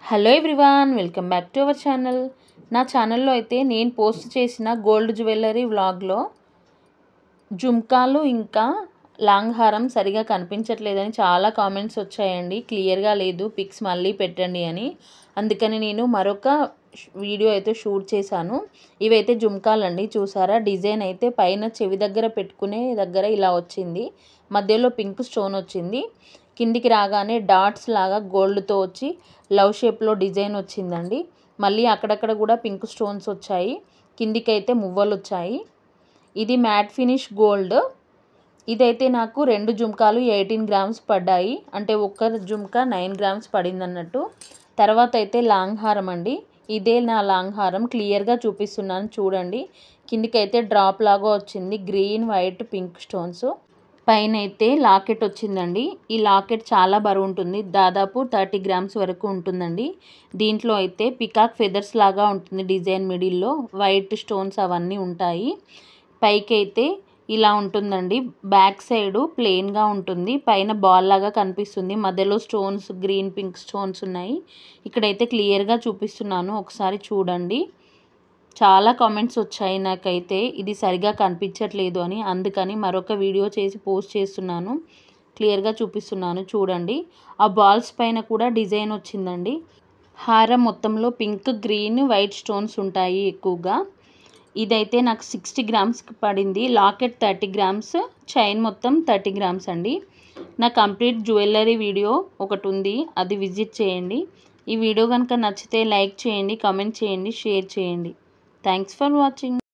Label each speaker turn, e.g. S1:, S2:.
S1: Hello everyone, welcome back to our channel. నా ఛానల్లో అయితే నేను పోస్ట్ చేసిన గోల్డ్ జ్యువెలరీ వ్లాగ్లో జుమ్కాలు ఇంకా లాంగ్ హారం సరిగా కనిపించట్లేదని చాలా కామెంట్స్ వచ్చాయండి. క్లియర్గా లేదు, పిక్స్ మళ్ళీ పెట్టండి అని. అందుకని నేను మరొక వీడియో అయితే షూట్ చేశాను. ఇవైతే జుమ్కాలండి, చూసారా? డిజైన్ అయితే పైన చెవి దగ్గర పెట్టుకునే దగ్గర ఇలా వచ్చింది, మధ్యలో పింక్ స్టోన్ వచ్చింది. కిందికి రాగానే డాట్స్ లాగా గోల్డ్తో వచ్చి లవ్ షేప్లో డిజైన్ వచ్చిందండి. మళ్ళీ అక్కడక్కడ కూడా పింక్ స్టోన్స్ వచ్చాయి, కిందికైతే మువ్వలు వచ్చాయి. ఇది మ్యాట్ ఫినిష్ గోల్డ్. ఇదైతే నాకు 2 జుమ్కాలు 18 గ్రామ్స్ పడ్డాయి, అంటే ఒక్క జుమ్కా 9 గ్రామ్స్ పడింది అన్నట్టు. తర్వాత అయితే లాంగ్ హారం అండి. ఇదే నా లాంగ్ హారం, క్లియర్గా చూపిస్తున్నాను చూడండి. కిందికైతే డ్రాప్ లాగా వచ్చింది, గ్రీన్ వైట్ పింక్ స్టోన్స్. పైన అయితే లాకెట్ వచ్చిందండి. ఈ లాకెట్ చాలా బరువు ఉంటుంది, దాదాపు 30 గ్రామ్స్ వరకు ఉంటుందండి. దీంట్లో అయితే పికాక్ ఫెదర్స్ లాగా ఉంటుంది డిజైన్, మిడిల్లో వైట్ స్టోన్స్ అవన్నీ ఉంటాయి. పైకి అయితే ఇలా ఉంటుందండి, బ్యాక్ సైడ్ ప్లెయిన్గా ఉంటుంది, పైన బాల్ లాగా కనిపిస్తుంది, మధ్యలో స్టోన్స్ గ్రీన్ పింక్ స్టోన్స్ ఉన్నాయి. ఇక్కడైతే క్లియర్గా చూపిస్తున్నాను, ఒకసారి చూడండి. చాలా కామెంట్స్ వచ్చాయి నాకైతే ఇది సరిగా కనిపించట్లేదు అని, అందుకని మరొక వీడియో చేసి పోస్ట్ చేస్తున్నాను. క్లియర్గా చూపిస్తున్నాను చూడండి. ఆ బాల్స్ పైన కూడా డిజైన్ వచ్చిందండి. హారం మొత్తంలో పింక్ గ్రీన్ వైట్ స్టోన్స్ ఉంటాయి ఎక్కువగా. ఇదైతే నాకు 60 గ్రామ్స్కి పడింది. లాకెట్ 30 గ్రామ్స్, చైన్ మొత్తం 30 గ్రామ్స్ అండి. నా కంప్లీట్ జ్యువెలరీ వీడియో ఒకటి ఉంది, అది విజిట్ చేయండి. ఈ వీడియో కనుక నచ్చితే లైక్ చేయండి, కామెంట్ చేయండి, షేర్ చేయండి. Thanks for watching.